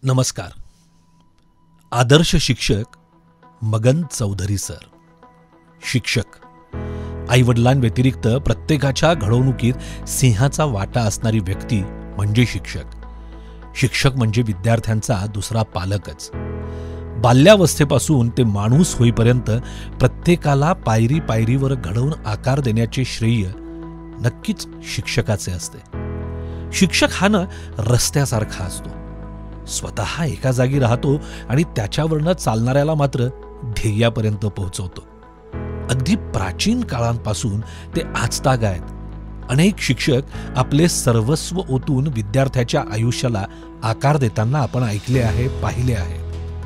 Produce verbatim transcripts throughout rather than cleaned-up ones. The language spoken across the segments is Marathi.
नमस्कार. आदर्श शिक्षक मगन चौधरी सर. शिक्षक आईवडिलांव्यतिरिक्त प्रत्येकाच्या घडवणुकीत सिंहाचा वाटा असणारी व्यक्ती म्हणजे शिक्षक. शिक्षक म्हणजे विद्यार्थ्यांचा दुसरा पालकच. बाल्यावस्थेपासून ते माणूस होईपर्यंत प्रत्येकाला पायरी पायरीवर घडवून आकार देण्याचे श्रेय नक्कीच शिक्षकाचे असते. शिक्षक हा न रस्त्यासारखा असतो. स्वतः एका जागी राहतो आणि त्याच्यावरनं चालणाऱ्याला मात्र ध्येयापर्यंत पोहोचवतो. अगदी प्राचीन काळांपासून ते आजतागायत अनेक शिक्षक आपले सर्वस्व ओतून विद्यार्थ्याच्या आयुष्याला आकार देताना आपण ऐकले आहे, पाहिले आहे.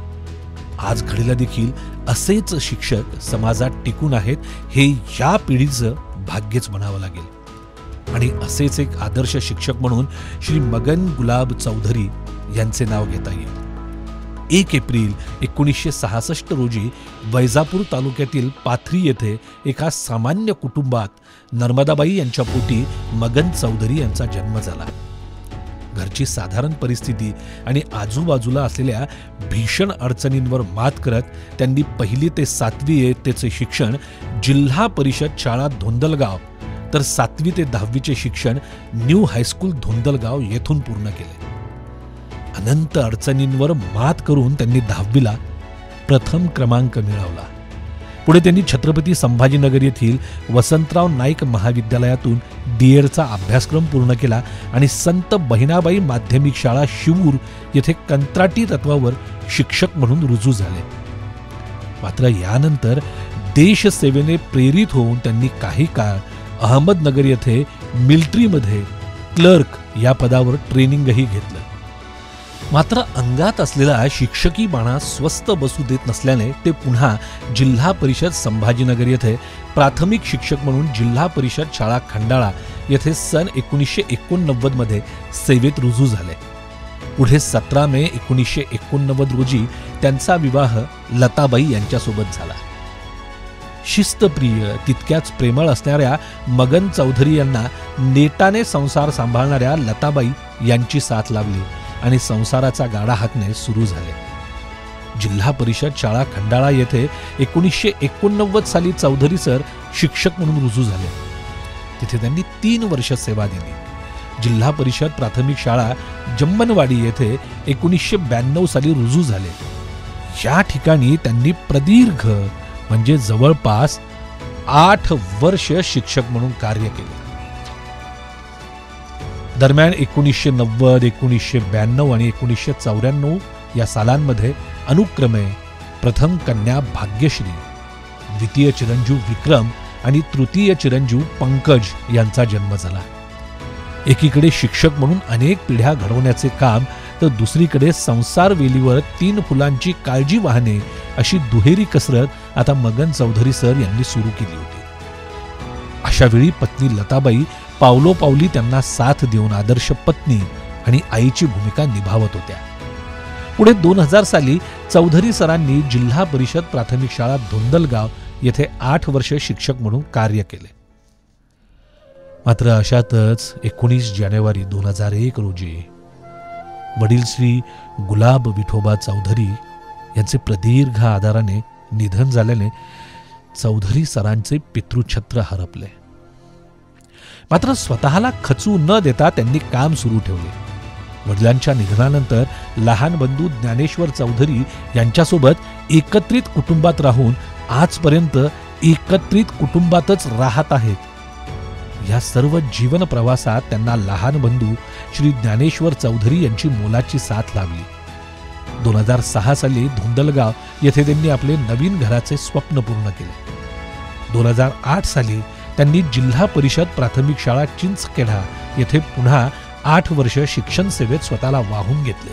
आज घडीला देखील असेच शिक्षक समाजात टिकून आहेत हे या पिढीचं भाग्यच म्हणावं लागेल. आणि असेच एक आदर्श शिक्षक म्हणून श्री मगन गुलाब चौधरी यांचे नाव घेता येईल. एक एप्रिल एकोणीसशे सहासष्ट रोजी वैजापूर तालुक्यातील पाथरी येथे एका सामान्य कुटुंबात नर्मदाबाई यांच्या पोटी मगन चौधरी यांचा जन्म झाला. घरची साधारण परिस्थिती आणि आजूबाजूला असलेल्या भीषण अडचणींवर मात करत त्यांनी पहिली ते सातवी इयत्तेचे शिक्षण जिल्हा परिषद शाळा धोंदलगाव तर सातवी ते दहावीचे शिक्षण न्यू हायस्कूल धोंदलगाव येथून पूर्ण केले. अनंत अडचणींवर मात करून त्यांनी दहावीला प्रथम क्रमांक मिळवला. पुढे त्यांनी छत्रपती संभाजीनगर येथील वसंतराव नाईक महाविद्यालयातून डी एडचा अभ्यासक्रम पूर्ण केला आणि संत बहिणाबाई माध्यमिक शाळा शिवूर येथे कंत्राटी तत्वावर शिक्षक म्हणून रुजू झाले. मात्र यानंतर देशसेवेने प्रेरित होऊन त्यांनी काही काळ अहमदनगर येथे मिलिटरीमध्ये क्लर्क या पदावर ट्रेनिंगही घेतलं. मात्र अंगात असलेला शिक्षकी बाणा स्वस्थ बसू देत नसल्याने ते पुन्हा जिल्हा परिषद संभाजीनगर येथे प्राथमिक शिक्षक म्हणून जिल्हा परिषद शाळा खंडाळा येथे सन एकोणीसशे एकोणनव्वद मध्ये सेवेत रुजू झाले. पुढे सतरा मे एकोणीसशे एकोणनव्वद रोजी त्यांचा विवाह लताबाई यांच्यासोबत झाला. शिस्तप्रिय तितक्याच प्रेमळ असणाऱ्या मगन चौधरी यांना नेटाने संसार सांभाळणाऱ्या लताबाई यांची साथ लाभली आणि संसाराचा गाडा हाकणे सुरू झाले. जिल्हा परिषद शाळा खंडाळा येथे एकोणीसशे एकोणनव्वद साली चौधरी सर शिक्षक म्हणून रुजू झाले. तिथे त्यांनी तीन वर्ष सेवा दिली. जिल्हा परिषद प्राथमिक शाळा जम्मनवाडी येथे एकोणीसशे ब्याण्णव साली रुजू झाले. या ठिकाणी त्यांनी प्रदीर्घ म्हणजे जवळपास आठ वर्ष शिक्षक म्हणून कार्य केले. दरम्यान एकोणीसशे नव्वद एकोणीसशे ब्याण्णव आणि एकोणीसशे चौऱ्याण्णव या सालांमध्ये अनुक्रमे प्रथम कन्या भाग्यश्री, द्वितीय चिरंजीव विक्रम आणि तृतीय चिरंजीव पंकज यांचा जन्म झाला. एकीकडे शिक्षक म्हणून अनेक पिढ्या घडवण्याचे काम तर दुसरीकडे संसार वेलीवर तीन फुलांची काळजी वाहणे अशी दुहेरी कसरत आता मगन चौधरी सर यांनी सुरू केली होती. अशा वेळी पत्नी लताबाई पावलोपावली त्यांना साथ देऊन आदर्श पत्नी आणि आईची भूमिका निभावत होत्या. पुढे दोन हजार साली चौधरी सरांनी जिल्हा परिषद प्राथमिक शाळा धोंदलगाव येथे आठ वर्ष शिक्षक म्हणून कार्य केले. मात्र अशातच एकोणीस जानेवारी दोन हजार एक रोजी वडील श्री गुलाब विठोबा चौधरी यांचे प्रदीर्घ आजाराने निधन झाल्याने चौधरी सरांचे पितृछत्र हरपले. मात्र स्वतःला खचू न देता त्यांनी काम सुरू ठेवले. वडिलांच्या निधनानंतर लहान बंधू ज्ञानेश्वर चौधरी यांच्यासोबत एकत्रित कुटुंबात राहून आजपर्यंत एकत्रित कुटुंबातच राहत आहेत. या सर्व जीवन प्रवासात त्यांना लहान बंधू श्री ज्ञानेश्वर चौधरी यांची मोलाची साथ लाभली. दोन हजार सहा साली धोंदलगाव येथे त्यांनी आपले नवीन घराचे स्वप्न पूर्ण केले. दोन हजार आठ साली त्यांनी जिल्हा परिषद प्राथमिक शाळा चिंचखेडा येथे पुन्हा आठ वर्ष शिक्षण सेवेत स्वतःला वाहून घेतले.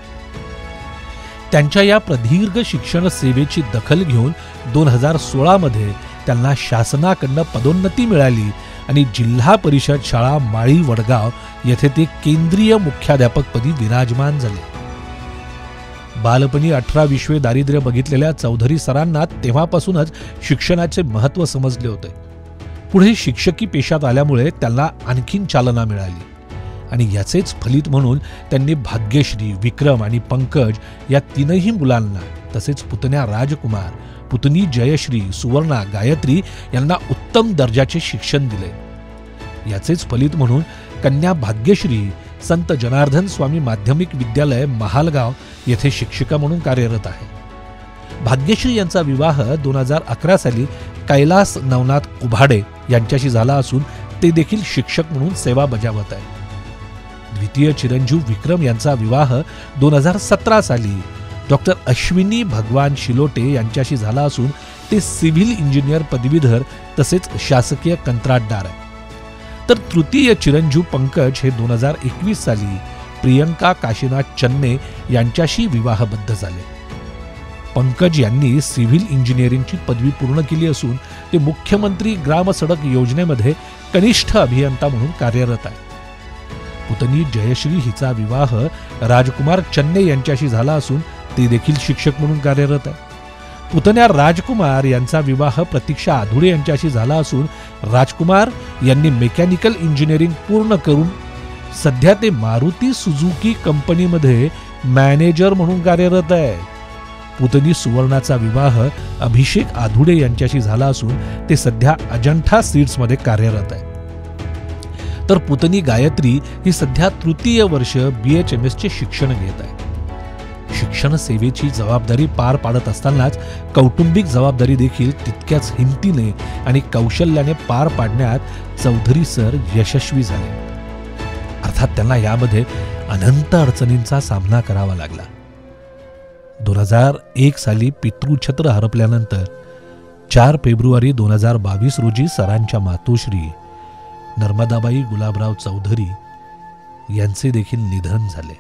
त्यांच्या या प्रदीर्घ शिक्षण सेवेची दखल घेऊन दोन हजार सोळा मध्ये त्यांना शासनाकडनं पदोन्नती मिळाली आणि जिल्हा परिषद शाळा माळी वडगाव येथे ते केंद्रीय मुख्याध्यापकपदी विराजमान झाले. बालपणी अठरा विश्वे दारिद्र्य बघितलेल्या चौधरी सरांना तेव्हापासूनच शिक्षणाचे महत्त्व समजले होते. पुढे शिक्षकी पेशात आल्यामुळे त्यांना आणखीन चालना मिळाली. आणि याचेच फलित म्हणून त्यांनी भाग्यश्री, विक्रम आणि पंकज या तीनही मुलांना, तसेच पुतण्या राजकुमार, पुतणी जयश्री, सुवर्णा, गायत्री यांना उत्तम दर्जाचे शिक्षण दिले. याचेच फलित म्हणून कन्या भाग्यश्री संत जनार्दन स्वामी माध्यमिक विद्यालय महालगाव येथे शिक्षिका म्हणून कार्यरत आहे. भाग्यश्री यांचा विवाह दोन हजार अकरा साली कैलास नवनाथ उभाडे यांच्याशी झाला असून ते देखील शिक्षक म्हणून सेवा बजावत आहेत. द्वितीय चिरंजीव विक्रम यांचा विवाह दोन हजार सतरा साली डॉक्टर अश्विनी भगवान शिलोटे यांच्याशी झाला असून ते सिव्हिल इंजिनियर पदवीधर तसेच शासकीय कंत्राटदार आहेत. तर तृतीय चिरंजीव पंकज हे दोन हजार एकवीस साली प्रियंका काशीनाथ चन्ने यांच्याशी विवाहबद्ध झाले. पंकज यांनी सिव्हिल इंजिनिअरिंगची पदवी पूर्ण केली असून ते मुख्यमंत्री ग्राम सडक योजनेमध्ये कनिष्ठ अभियंता म्हणून कार्यरत आहे. पुतणी जयश्री हिचा विवाह राजकुमार चन्ने यांच्याशी झाला असून ते देखील शिक्षक म्हणून कार्यरत आहे. पुतण्या राजकुमार यांचा विवाह प्रतीक्षा आधुळे यांच्याशी झाला असून राजकुमार यांनी मेकॅनिकल इंजिनिअरिंग पूर्ण करून सध्या ते मारुती सुझुकी कंपनीमध्ये मॅनेजर म्हणून कार्यरत आहे. पुतणी सुवर्णाचा विवाह अभिषेक आधुळे यांच्याशी झाला असून ते सध्या अजंठा सीड्समध्ये कार्यरत आहे. तर पुतणी गायत्री ही सध्या तृतीय वर्ष बी एच एम एस चे शिक्षण घेत आहे. शिक्षण सेवेची जबाबदारी पार पाडत असतानाच कौटुंबिक जबाबदारी देखील तितक्याच हिमतीने आणि कौशल्याने पार पाडण्यात चौधरी सर यशस्वी झाले. अर्थात त्यांना यामध्ये अनंत अडचणींचा सामना करावा लागला. दोन हजार एक साली पितृछत्र हरपल्यानंतर चार फेब्रुवारी दोन हजार बावीस रोजी सरांच्या मातोश्री नर्मदाबाई गुलाबराव चौधरी यांचे देखील निधन झाले.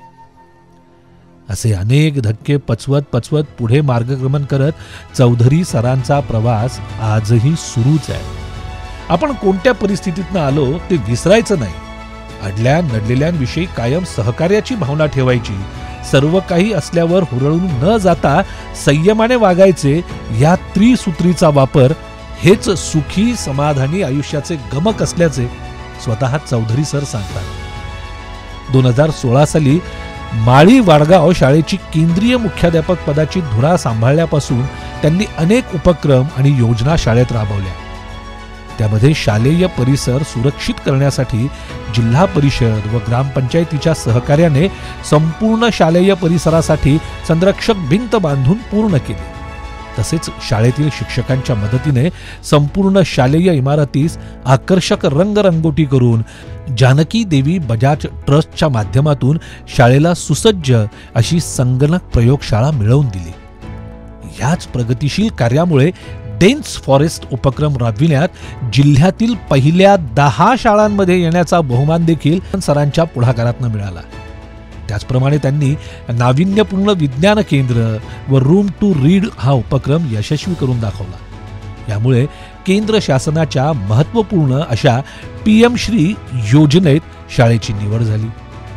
असे अनेक धक्के पचवत पचवत पुढे मार्गक्रमण करत चौधरी सरांचा प्रवास आजही सुरूच आहे. आपण कोणत्या परिस्थितीतनं आलो ते विसरायचं नाही. अडल्या नडलेल्यांविषयी कायम सहकार्याची भावना ठेवायची. सर्व काही असल्यावर हुरळून न जाता संयमाने वागायचे. या त्रिसूत्रीचा वापर हेच सुखी समाधानी आयुष्याचे गमक असल्याचे स्वतः चौधरी सर सांगतात. दोन हजार सोळा साली माळी वाडगाव शाळेची केंद्रीय मुख्याध्यापक पदाची धुरा सांभाळल्यापासून त्यांनी अनेक उपक्रम आणि योजना शाळेत राबवल्या. त्यामध्ये शालेय परिसर सुरक्षित करण्यासाठी जिल्हा परिषद व ग्रामपंचायतीच्या सहकार्याने संपूर्ण शालेय परिसरासाठी संरक्षक भिंत बांधून पूर्ण केली. तसेच शाळेतील शिक्षकांच्या मदतीने संपूर्ण शालेय इमारतीस आकर्षक रंगरंगोटी करून जानकी देवी बजाज ट्रस्टच्या माध्यमातून शाळेला सुसज्ज अशी संगणक प्रयोगशाळा मिळवून दिली. याच प्रगतिशील कार्यामुळे डेन्स फॉरेस्ट उपक्रम राबविण्यात जिल्ह्यातील पहिल्या दहा शाळांमध्ये येण्याचा बहुमान देखील सरांच्या पुढाकारातून मिळाला. त्याचप्रमाणे त्यांनी नाविन्यपूर्ण विज्ञान केंद्र व रूम टू रीड हा उपक्रम यशस्वी करून दाखवला. यामुळे केंद्र शासनाच्या महत्त्वपूर्ण अशा पी एम श्री योजनेत शाळेची निवड झाली.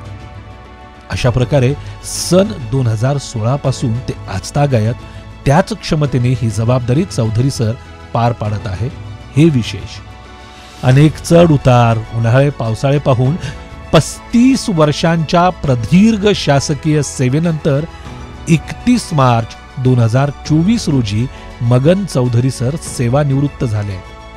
अशा प्रकारे सन दोन हजार सोळा पासून ते आजतागायत त्याच क्षमतेने ही जबाबदारी चौधरी सर पार पाडत आहे. हे विशेष. अनेक चढ उतार, उन्हाळे पावसाळे पाहून पस्तीस वर्षांच्या प्रदीर्घ शासकीय सेवेनंतर एकतीस मार्च दोन हजार चोवीस रोजी मगन चौधरी सर सेवानिवृत्त झाले.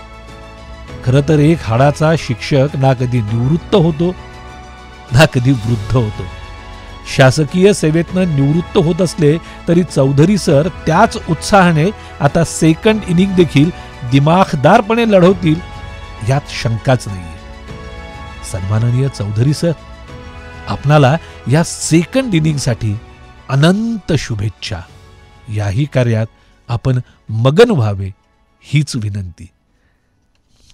खरं तर एक हाडाचा शिक्षक ना कधी निवृत्त होतो ना कधी वृद्ध होतो. शासकीय सेवेतनं निवृत्त होत असले तरी चौधरी सर त्याच उत्साहाने आता सेकंड इनिंग देखील दिमाखदारपणे लढवतील यात शंकाच नाहीये. सन्माननीय चौधरी सर, आपणाला या सेकंड इनिंगसाठी अनंत शुभेच्छा. याही कार्यात आपण मगन व्हावे हीच विनंती.